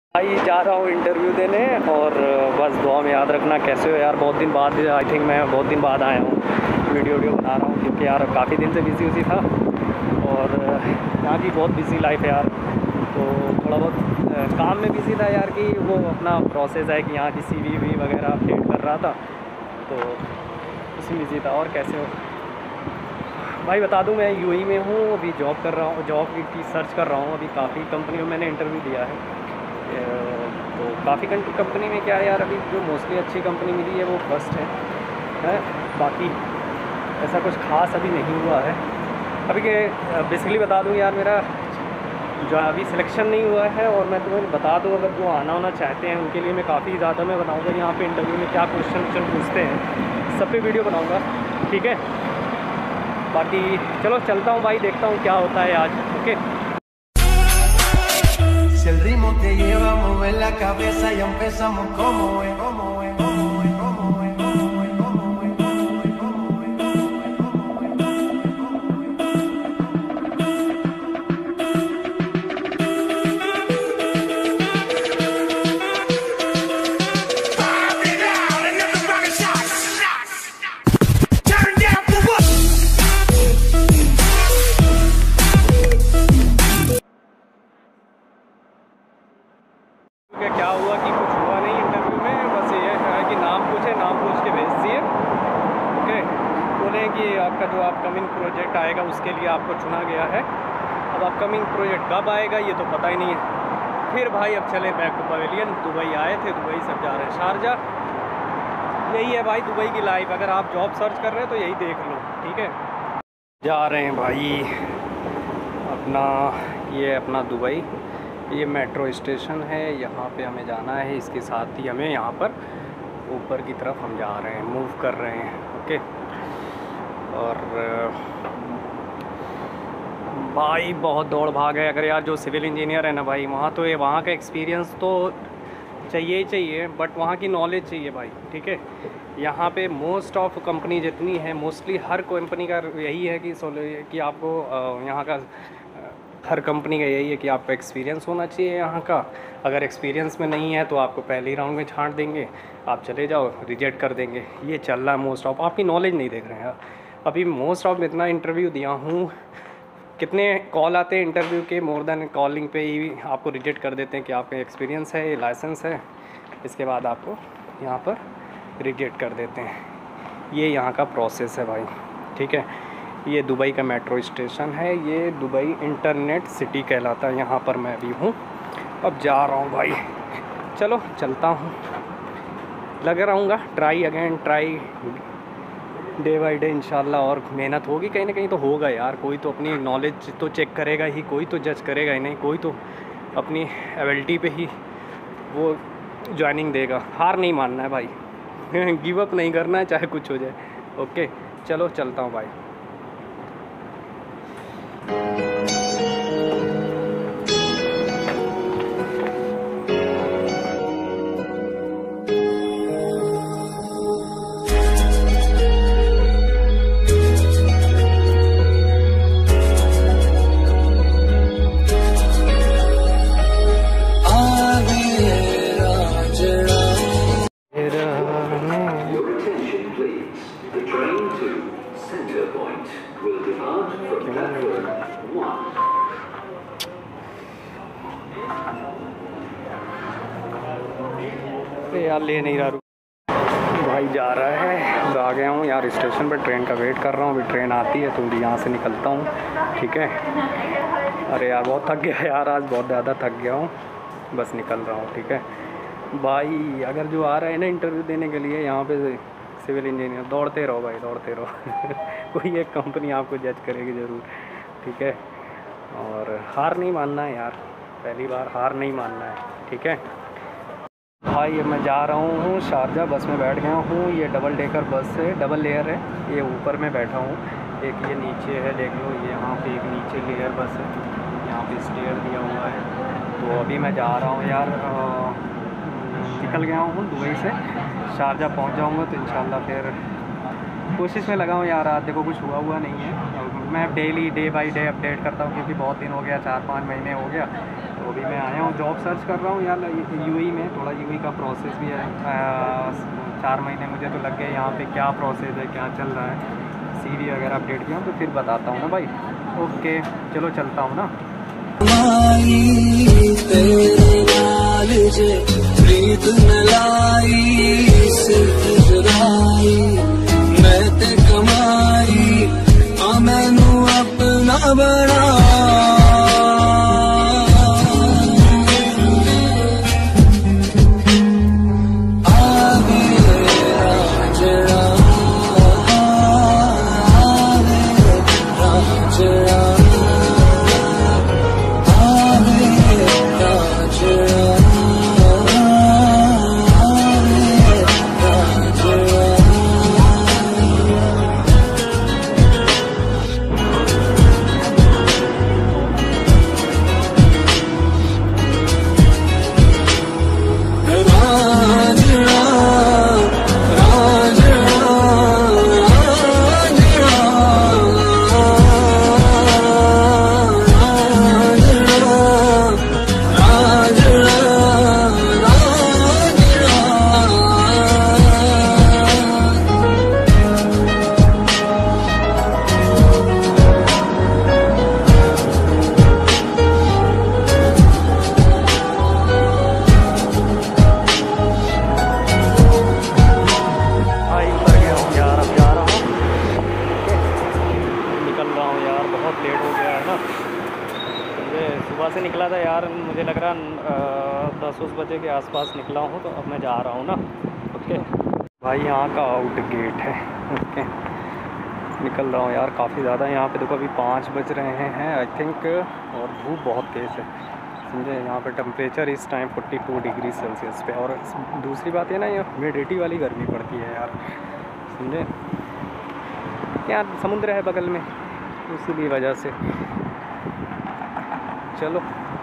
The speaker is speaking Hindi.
भाई जा रहा हूँ इंटरव्यू देने और बस दुआ में याद रखना। कैसे हो यार? बहुत दिन बाद, आई थिंक मैं बहुत दिन बाद आया हूँ, वीडियो बना रहा हूँ क्योंकि यार काफ़ी दिन से बिज़ी था और यहाँ की बहुत बिज़ी लाइफ है यार। तो थोड़ा बहुत काम में बिज़ी था यार कि वो अपना प्रोसेस है कि यहाँ की CV वगैरह अपडेट कर रहा था, तो उसी में बिज़ी था। और कैसे हो भाई? बता दूं, मैं UAE में हूँ, अभी जॉब कर रहा हूँ, जॉब की सर्च कर रहा हूँ। अभी काफ़ी कंपनियों में मैंने इंटरव्यू दिया है, तो काफ़ी कंपनी में क्या है यार, अभी जो मोस्टली अच्छी कंपनी मिली है वो फर्स्ट है। बाकी ऐसा कुछ ख़ास अभी नहीं हुआ है। अभी के बेसिकली बता दूं यार, मेरा जो अभी सिलेक्शन नहीं हुआ है और मैं तुम्हें बता दूं, अगर जो आना होना चाहते हैं उनके लिए मैं काफ़ी ज़्यादा मैं बनाऊँगा यहाँ पे इंटरव्यू में क्या क्वेश्चन पूछते हैं, सब पे वीडियो बनाऊँगा, ठीक है। बाकी चलो चलता हूँ भाई, देखता हूँ क्या होता है आज। Okay. Si el ritmo te lleva a mover la cabeza, ya empezamos como es, como es, como es, como es, como es, como es, como es, क्या हुआ कि कुछ हुआ नहीं इंटरव्यू में, बस ये है कि नाम पूछे, नाम पूछ के भेज दिए। ओके, बोले कि आपका जो अपकमिंग प्रोजेक्ट आएगा उसके लिए आपको चुना गया है। अब अपकमिंग प्रोजेक्ट कब आएगा ये तो पता ही नहीं है। फिर भाई अब चले बैक टू पवेलियन। दुबई आए थे, दुबई सब जा रहे हैं शारजा। यही है भाई दुबई की लाइफ, अगर आप जॉब सर्च कर रहे हैं तो यही देख लो, ठीक है। जा रहे हैं भाई अपना, ये अपना दुबई, ये मेट्रो स्टेशन है, यहाँ पे हमें जाना है। इसके साथ ही हमें यहाँ पर ऊपर की तरफ हम जा रहे हैं, मूव कर रहे हैं। ओके। और भाई बहुत दौड़ भाग है। अगर यार जो सिविल इंजीनियर है ना भाई, वहाँ तो ये वहाँ का एक्सपीरियंस तो चाहिए ही चाहिए, बट वहाँ की नॉलेज चाहिए भाई, ठीक है। यहाँ पे मोस्ट ऑफ कंपनी जितनी है, मोस्टली हर कंपनी का यही है कि आपको यहाँ का हर कंपनी का यही है कि आपका एक्सपीरियंस होना चाहिए यहाँ का। अगर एक्सपीरियंस में नहीं है तो आपको पहले ही राउंड में छांट देंगे, आप चले जाओ, रिजेक्ट कर देंगे। ये चल रहा है मोस्ट ऑफ। आपकी नॉलेज नहीं देख रहे हैं यार। अभी मोस्ट ऑफ इतना इंटरव्यू दिया हूँ, कितने कॉल आते हैं इंटरव्यू के, मोर देन कॉलिंग पे ही आपको रिजेक्ट कर देते हैं कि आपका एक्सपीरियंस है, लाइसेंस है, इसके बाद आपको यहाँ पर रिजेक्ट कर देते हैं। ये यहाँ का प्रोसेस है भाई, ठीक है। ये दुबई का मेट्रो स्टेशन है, ये दुबई इंटरनेट सिटी कहलाता है। यहाँ पर मैं भी हूँ, अब जा रहा हूँ भाई। चलो चलता हूँ, लगा रहूँगा, try again try, day by day इंशाल्लाह। और मेहनत होगी, कहीं ना कहीं तो होगा यार। कोई तो अपनी नॉलेज तो चेक करेगा ही, कोई तो जज करेगा ही नहीं, कोई तो अपनी एबिलिटी पे ही वो ज्वाइनिंग देगा। हार नहीं मानना है भाई, गिव अप नहीं करना है चाहे कुछ हो जाए। ओके चलो चलता हूँ भाई। यार ले नहीं रहा भाई, जा रहा है। आ गया हूँ यार स्टेशन पर, ट्रेन का वेट कर रहा हूँ। अभी ट्रेन आती है तो यहाँ से निकलता हूँ, ठीक है। अरे यार बहुत थक गया यार, आज बहुत ज़्यादा थक गया हूँ, बस निकल रहा हूँ, ठीक है भाई। अगर जो आ रहा है ना इंटरव्यू देने के लिए यहाँ पे सिविल इंजीनियर, दौड़ते रहो भाई, दौड़ते रहो। कोई एक कंपनी आपको जज करेगी ज़रूर, ठीक है। और हार नहीं मानना है यार, पहली बार हार नहीं मानना है, ठीक है भाई। अब मैं जा रहा हूँ शारजा, बस में बैठ गया हूँ। ये डबल डेकर बस है, डबल लेयर है। ये ऊपर में बैठा हूँ, एक ये नीचे है, देख लो। ये यहाँ पे एक नीचे लेयर बस है, यहाँ पे स्टेयर दिया हुआ है। तो अभी मैं जा रहा हूँ यार, निकल गया हूँ दुबई से, शारजा पहुँच जाऊँगा तो इंशाल्लाह फिर कोशिश में लगा हूँ यार। आज देखो कुछ हुआ नहीं है, मैं daily day by day update करता हूँ, क्योंकि बहुत दिन हो गया, 4-5 महीने हो गया। तो अभी मैं आया हूँ, जॉब सर्च कर रहा हूँ यार यूएई में। थोड़ा यूएई का प्रोसेस भी है, 4 महीने मुझे तो लग गए। यहाँ पे क्या प्रोसेस है, क्या चल रहा है, सीवी वगैरह अपडेट किया हूँ, तो फिर बताता हूँ ना भाई। ओके चलो चलता हूँ ना। मैनू अपना बना सुबह से निकला था यार, मुझे लग रहा 10-10 बजे के आसपास निकला हूँ, तो अब मैं जा रहा हूँ ना। ओके भाई, यहाँ का आउट गेट है। ओके निकल रहा हूँ यार, काफ़ी ज़्यादा यहाँ पे देखो, अभी 5 बज रहे हैं आई थिंक, और धूप बहुत तेज़ है समझे। यहाँ पे टेम्परेचर इस टाइम 42 डिग्री सेल्सियस पे, और दूसरी बात है ना, ये ह्यूमिडिटी वाली गर्मी पड़ती है यार समझे। यार समुद्र है बगल में, इसीलिए वजह से। चलो